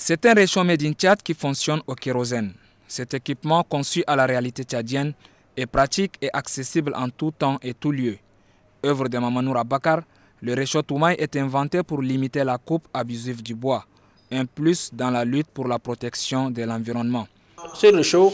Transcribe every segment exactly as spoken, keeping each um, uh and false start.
C'est un réchaud made in Tchad qui fonctionne au kérosène. Cet équipement, conçu à la réalité tchadienne, est pratique et accessible en tout temps et tout lieu. Œuvre de Mamanoura Bakar, le réchaud Toumaï est inventé pour limiter la coupe abusive du bois, un plus dans la lutte pour la protection de l'environnement. Ce réchaud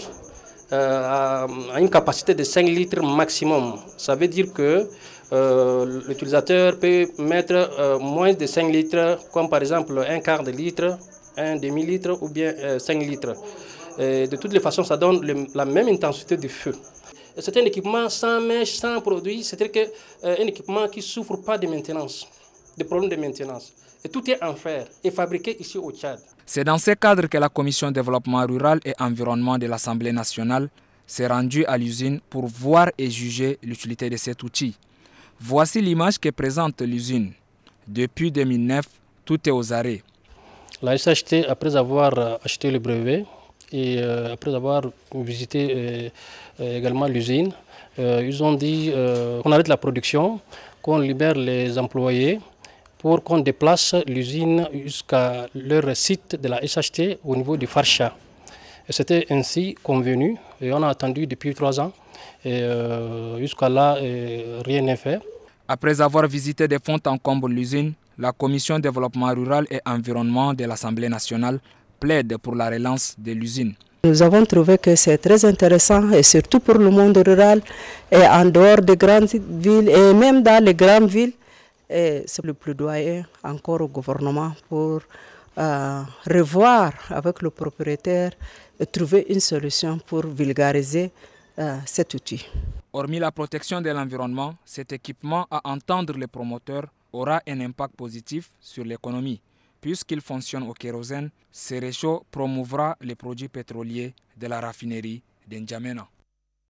euh, a une capacité de cinq litres maximum. Ça veut dire que euh, l'utilisateur peut mettre euh, moins de cinq litres, comme par exemple un quart de litre, un demi-litre ou bien euh, cinq litres. Et de toutes les façons, ça donne le, la même intensité de feu. C'est un équipement sans mèche, sans produit, c'est-à-dire que, euh, un équipement qui ne souffre pas de maintenance, de problèmes de maintenance. Et tout est en fer et fabriqué ici au Tchad. C'est dans ce cadre que la Commission développement rural et environnement de l'Assemblée nationale s'est rendue à l'usine pour voir et juger l'utilité de cet outil. Voici l'image que présente l'usine. Depuis deux mille neuf, tout est aux arrêts. La S H T, après avoir acheté le brevet et euh, après avoir visité euh, euh, également l'usine, euh, ils ont dit euh, qu'on arrête la production, qu'on libère les employés pour qu'on déplace l'usine jusqu'à leur site de la S H T au niveau du Farcha. C'était ainsi convenu et on a attendu depuis trois ans et euh, jusqu'à là euh, rien n'est fait. Après avoir visité de fond en comble l'usine, la Commission développement rural et environnement de l'Assemblée nationale plaide pour la relance de l'usine. Nous avons trouvé que c'est très intéressant et surtout pour le monde rural et en dehors des grandes villes et même dans les grandes villes. C'est le plaidoyer encore au gouvernement pour euh, revoir avec le propriétaire et trouver une solution pour vulgariser euh, cet outil. Hormis la protection de l'environnement, cet équipement, à entendre les promoteurs, aura un impact positif sur l'économie. Puisqu'il fonctionne au kérosène, ce réchaud promouvra les produits pétroliers de la raffinerie d'N'Djamena.